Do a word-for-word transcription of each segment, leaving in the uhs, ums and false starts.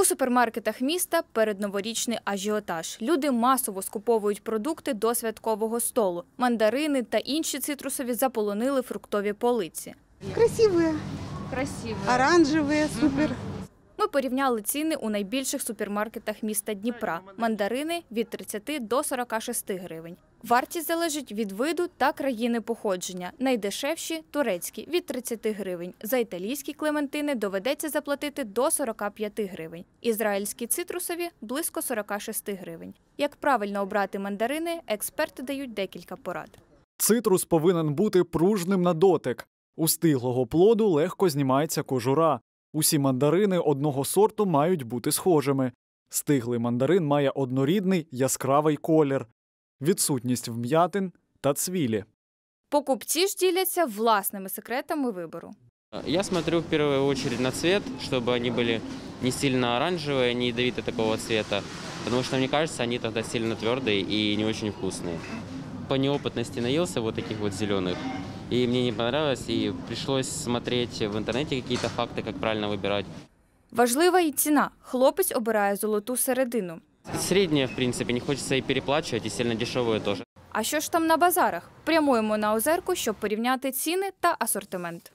супермаркетах міста передноворічний ажіотаж. Люди масово скуповують продукти до святкового столу. Мандарини та інші цитрусові заполонили фруктові полиці. Красиві, Красиві. оранжеві, супер. Ми порівняли ціни у найбільших супермаркетах міста Дніпра. Мандарини – від тридцяти до сорока шести гривень. Вартість залежить від виду та країни походження. Найдешевші – турецькі – від тридцяти гривень. За італійські клементини доведеться заплатити до сорока п'яти гривень. Ізраїльські цитрусові – близько сорока шести гривень. Як правильно обрати мандарини, експерти дають декілька порад. Цитрус повинен бути пружним на дотик. У стиглого плоду легко знімається кожура. Усі мандарини одного сорту мають бути схожими. Стиглий мандарин має однорідний яскравий колір, відсутність вм'ятин та цвілі. Покупці ж діляться власними секретами вибору. Я смотрю в первую очередь на цвет, чтобы они были не сильно оранжевые, не ядовитые такого цвета, потому что, мне кажется, они тогда сильно твердые и не очень вкусные. По неопытности наелся вот таких вот зеленых, и мне не понравилось, и пришлось смотреть в интернете какие-то факты, как правильно выбирать. Важлива і ціна. Хлопець обирає золоту середину. Среднее, в принципе, не хочется и переплачивать, и сильно дешевые тоже. А що ж там на базарах? Прямуємо на Озерку, щоб порівняти ціни та асортимент.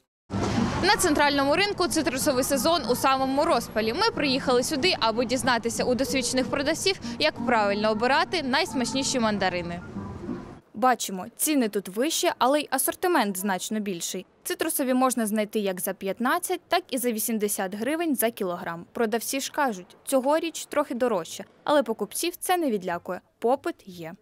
На центральному ринку цитрусовий сезон у самому розпалі. Ми приїхали сюди, аби дізнатися у досвідчених продавців, як правильно обирати найсмачніші мандарини. Бачимо, ціни тут вищі, але й асортимент значно більший. Цитрусові можна знайти як за п'ятнадцять, так і за вісімдесят гривень за кілограм. Продавці ж кажуть, цьогоріч трохи дорожче, але покупців це не відлякує. Попит є.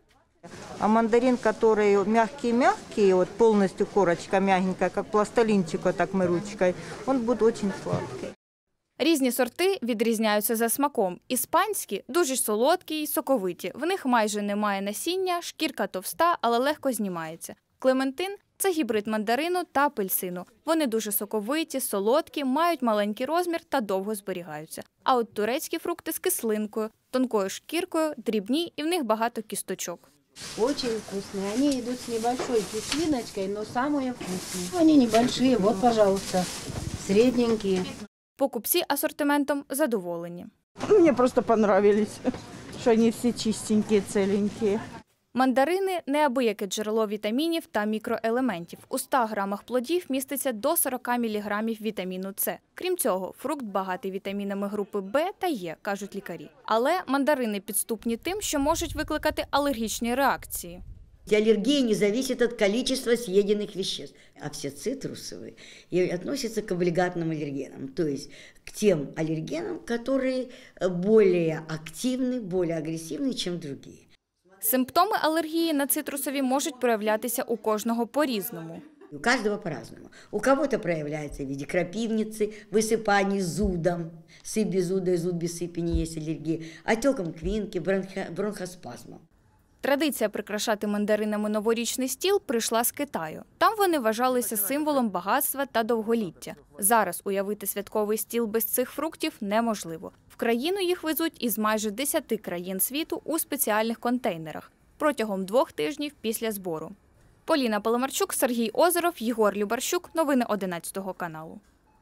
А мандарин, который мягкий-мягкий, вот полностью корочка мягенькая, как пластилинчик, вот так мы ручкой, он будет очень сладкий. Різні сорти відрізняються за смаком. Іспанські – дуже солодкі і соковиті. В них майже немає насіння, шкірка товста, але легко знімається. Клементин – це гібрид мандарину та апельсину. Вони дуже соковиті, солодкі, мають маленький розмір та довго зберігаються. А от турецькі фрукти з кислинкою, тонкою шкіркою, дрібні і в них багато кісточок. Очень вкусные. Они идут с небольшой кислиночкой, но самые вкусные. Они небольшие, вот, пожалуйста, средненькие. Покупці асортиментом задоволені. Мне просто понравились, что они все чистенькие, целенькие. Мандарини – неабияке джерело вітамінів та мікроелементів. У ста грамах плодів міститься до сорока міліграмів вітаміну С. Крім цього, фрукт багатий вітамінами групи Б та Е, кажуть лікарі. Але мандарини підступні тим, що можуть викликати алергічні реакції. Аллергия не зависит от количества съеденных веществ, а все цитрусовые и относятся к облигатным аллергенам, то есть к тем аллергенам, которые более активны, более агрессивны, чем другие. Симптоми алергії на цитрусові можуть проявлятися у кожного по-різному. У каждого по-разному. У кого-то проявляется в виде крапивницы, высыпаний зудом, сыпь без зуда и зуд без сыпи есть аллергия, отеком квинки, бронхо бронхоспазмом. Традиція прикрашати мандаринами новорічний стіл прийшла з Китаю. Там вони вважалися символом багатства та довголіття. Зараз уявити святковий стіл без цих фруктів неможливо. В країну їх везуть із майже десяти країн світу у спеціальних контейнерах протягом двох тижнів після збору. Поліна Паламарчук, Сергій Озеров, Єгор Любарщук. Новини одинадцятого каналу.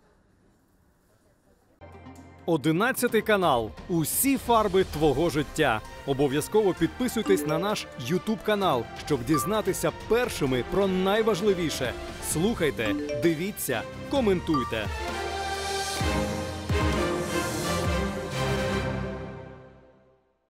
одинадцятий канал. Усі фарби твого життя. Обов'язково підписуйтесь на наш ютуб канал, щоб дізнатися першими про найважливіше. Слухайте, дивіться, коментуйте.